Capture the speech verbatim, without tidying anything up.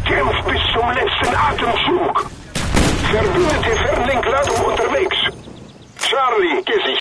Kämpft bis zum letzten Atemzug. Verbündete Fernlenkladung unterwegs. Charlie, gesichert.